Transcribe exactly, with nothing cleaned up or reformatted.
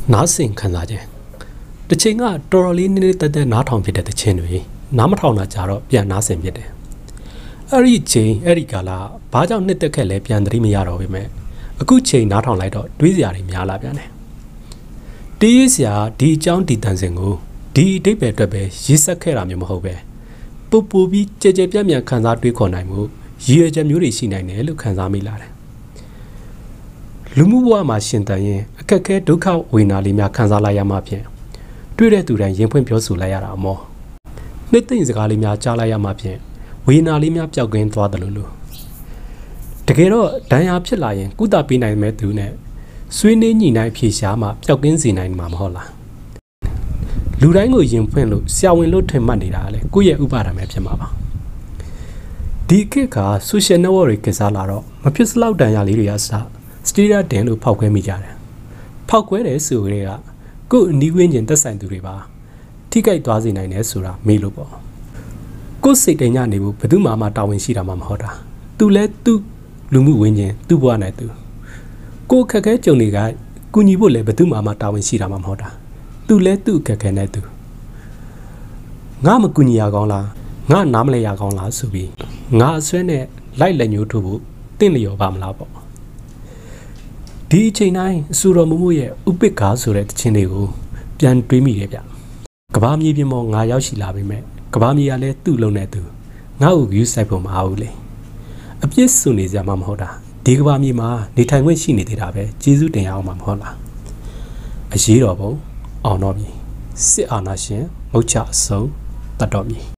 နားဆင်ခံစားခြင်းတစ်ချိန်ကတော်တော်လေးနည်းနည်းတက်တက်နားထောင်ဖြစ်တဲ့တခြင်းတွေနားမထောင်တာကြတော့ပြန်နားဆင်ဖြစ်တယ်အဲ့ဒီချိန်အဲ့ဒီကာလဘာကြောင့်နှစ်သက်ခဲ့လဲပြန်သတိမရတော့ပေမဲ့အခုချိန်နားထောင်လိုက်တော့တွေးစရာတွေများလာပြန်တယ်တေးရစရာဒီအကြောင်းဒီတန်စင်ကိုဒီအတိတ်ပဲအတွက်ပဲရေးဆက်ခဲ့တာမျိုးမဟုတ်ပဲပူပူပြီးကြဲကြဲပြန့်ပြန့်ခံစားတွေးခေါ်နိုင်မှုရည်ရွယ်ချက်မျိုးတွေရှိနိုင်တယ်လို့ခံစားမိလာတယ်လူမှုဘဝမှာရှင်သန်ရင်အခက်အခဲဒုက္ခဝေဒနာလေးများခံစားလိုက်ရမှဖြင့်တွေ့တဲ့သူတိုင်းရင်ဖွင့်ပြောဆိုလိုက်ရတာအမောနှစ်သိမ့်စကားလေးများကြားလိုက်ရမှဖြင့်ဝေဒနာလေးများပျောက်ကင်းသွားတယ်လို့လို့တကယ်တော့ဒဏ်ရာဖြစ်လာရင်ကုသပေးနိုင်မဲ့သူနဲ့ဆွေးနွေးညှိနှိုင်းဖြေရှားမှပျောက်ကင်းစေနိုင်မှာမဟုတ်လားလူတိုင်းကိုရင်ဖွင့်လို့ဆရာဝန်လို့ထင်မှတ်နေတာလေကိုယ့်ရဲ့ဥပါဒံပဲဖြစ်မှာပါဒီခေတ်က social network တွေကစားလာတော့မဖြစ်စလောက်တန်ရာလေးတွေကစစတီရာဒင်လို့ဖောက်ခွဲမိကြတယ်ဖောက်ခွဲတယ်ဆိုကြတဲ့ကကို့အနီးဝင်းကျင်သက်ဆိုင်သူတွေပါထိခိုက်သွားစေနိုင်တယ်ဆိုတာမေးလို့ပေါ့ကို့စိတ်တညနေဘူးဘယ်သူမှမတာဝန်ရှိတာမှမဟုတ်တာသူလဲသူ့လူမှုဝင်းကျင်သူ့ဘဝနဲ့သူကို့ခက်ခဲကြုံတွေကကူညီဖို့လဲဘယ်သူမှမတာဝန်ရှိတာမှမဟုတ်တာသူလဲသူ့ခက်ခဲနဲ့သူငါမကူညီရကောင်းလားငါနားမလဲရကောင်းလားဆိုပြီးငါအဆွဲနဲ့လိုက်လက်ညှိုးထိုးဖို့တင့်လျော်ပါမလားပေါ့ဒီအချိန်တိုင်းအဆူတော်မမှုရဲ့ဥပိ္ပခါဆိုတဲ့တခြင်းတွေကိုပြန်တွေးမိတယ်ဗျကဘာမြေပြင်ပေါ်ငါရောက်ရှိလာပြီမဲ့ကဘာမြေကလည်းသူ့လုံးနဲ့သူငါ့ကို view စိုက်ဖို့မအားဘူးလေအပြစ်စွနေကြမှာမဟုတ်တာဒီကဘာမြေမှာနေထိုင်ခွင့်ရှိနေသေးတာပဲကျေးဇူးတင်ရအောင်မှာမဟုတ်လားအရေးတော်ပုံအောင်တော်ပြီစစ်အာဏာရှင်မုတ်ချအဆုံးတတ်တော်ပြီ